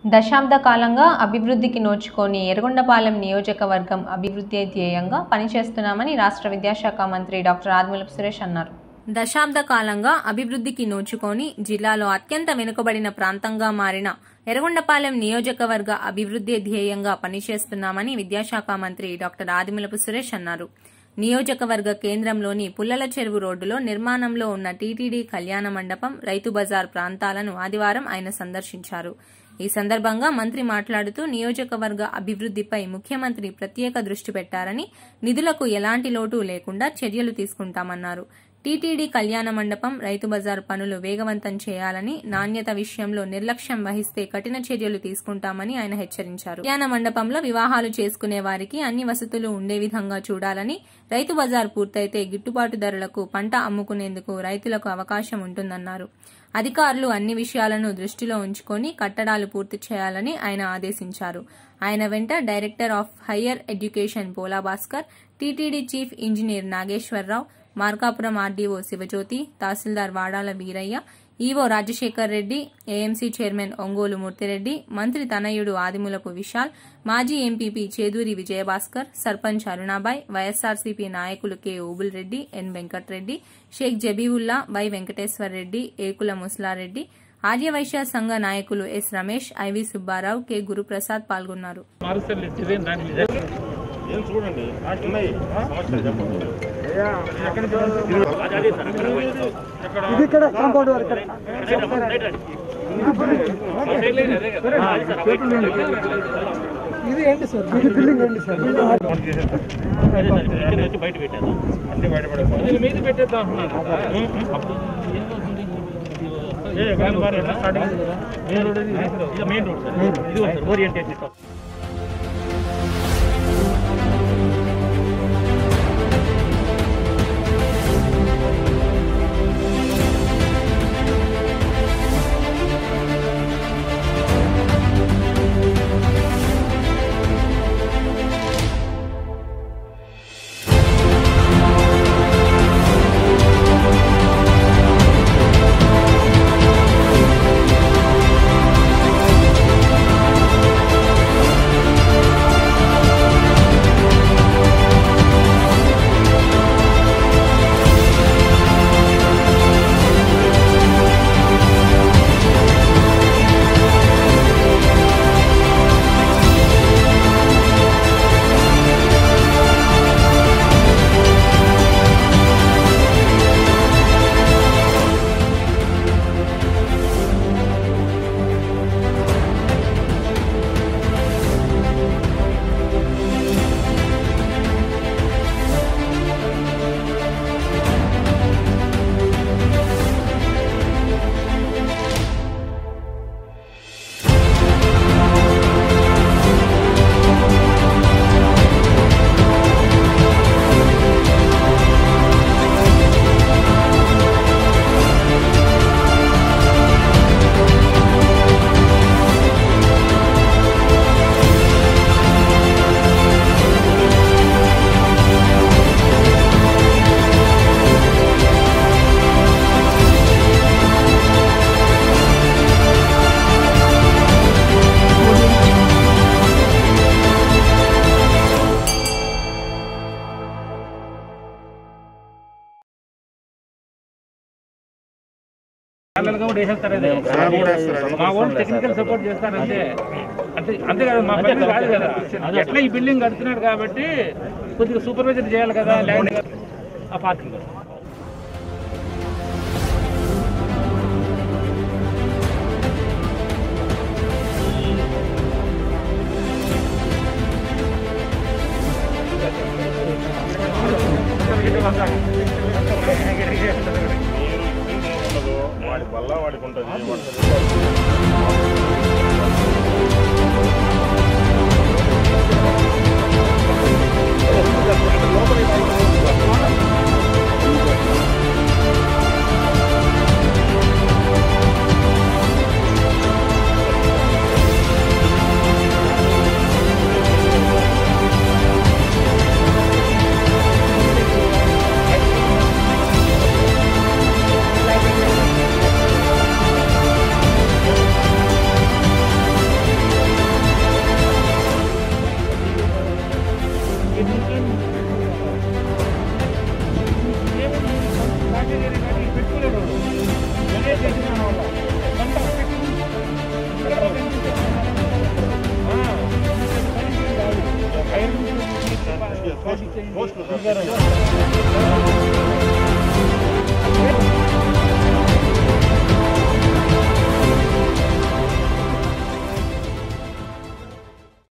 దశాబ్ద కాలంగా అభివృద్ధికి నోచుకొని ఎర్రగొండపాలెం నియోజకవర్గం అభివృద్ధి ధ్యేయంగా పనిచేస్తున్నామని రాష్ట్ర విద్యాశాఖ మంత్రి డాక్టర్ ఆదిమూలపు సురేష్ అన్నారు. దశాబ్ద కాలంగా అభివృద్ధికి నోచుకొని జిల్లాలో అత్యంత వెనుకబడిన ప్రాంతంగా మారిన ఎర్రగొండపాలెం నియోజకవర్గ అభివృద్ధి ధ్యేయంగా పనిచేస్తున్నామని విద్యాశాఖ మంత్రి డాక్టర్ ఆదిమూలపు సురేష్ అన్నారు. నియోజకవర్గ కేంద్రంలోని పుల్లల చెరువు రోడ్డులో నిర్మాణంలో ఉన్న టీటీడీ కళ్యాణ మండపం, రైతు బజార్ ప్రాంతాలను ఆదివారం ఆయన సందర్శించారు. ఈ సందర్భంగా మంత్రి మాట్లాడుతూ నియోజకవర్గ అభివృద్ధిపై ముఖ్యమంత్రి ప్రత్యేక దృష్టి పెట్టారని, నిధులకు ఎలాంటి లోటు లేకుండా చర్యలు తీసుకుంటామన్నారు. టీటీడీ కళ్యాణ మండపం, రైతు బజార్ పనులు వేగవంతం చేయాలని, నాణ్యత విషయంలో నిర్లక్ష్యం వహిస్తే కఠిన చర్యలు తీసుకుంటామని ఆయన హెచ్చరించారు. కళ్యాణ మండపంలో వివాహాలు చేసుకునే వారికి అన్ని వసతులు ఉండే విధంగా చూడాలని, రైతు బజార్ పూర్తయితే గిట్టుబాటు ధరలకు పంట అమ్ముకునేందుకు రైతులకు అవకాశం ఉంటుందన్నారు. అధికారులు అన్ని విషయాలను దృష్టిలో ఉంచుకొని కట్టడాలు పూర్తి చేయాలని ఆయన ఆదేశించారు. ఆయన వెంట director of higher education Pola Bhaskar, TTD chief engineer Nageswararao, Markapuram RDO Sivajyothi, tahsildar Vadala Veeraiah, EO Rajasekhar Reddy, AMC chairman Ongole Murthyreddy, మంత్రి తనయుడు ఆదిమూలపు విశాల్, మాజీ ఎంపీపీ చేదూరి విజయభాస్కర్, సర్పంచ్ అరుణాబాయ్, వైఎస్ఆర్సీపీ నాయకులు K Ubul Reddy, N Venkatreddy, Sheikh Jabiulla, Y Venkateswar Reddy, Ekula Muslareddy, Aryavaishya సంఘ నాయకులు S Ramesh, IV Subbarao, K Guruprasad పాల్గొన్నారు. ఇది ఏంటి సార్, బిల్డింగ్ ఏంటి సార్? బయట పెట్టేదా, అన్ని బయట పడేది మీద పెట్టేద్దాం అంటున్నాను. మెయిన్ రోడ్ సార్, ఇది ఓరియంటేషన్. మా వాళ్ళు టెక్నికల్ సపోర్ట్ చేస్తారంటే అంతే కదా, మా పని కాదు కదా. ఎట్లా ఈ బిల్డింగ్ కడుతున్నాడు కాబట్టి కొద్దిగా సూపర్వైజర్ చేయాలి కదా ల్యాండ్ ఆ పార్కింగ్. వాడి వల్ల వాడికి ఉంటుంది. పోస్ట్